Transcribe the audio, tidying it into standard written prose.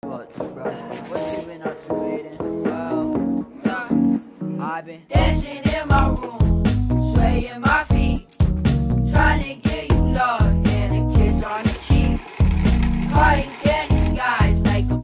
What, bro? What you been up to, Aiden? Well, I've been dancing in my room, swaying my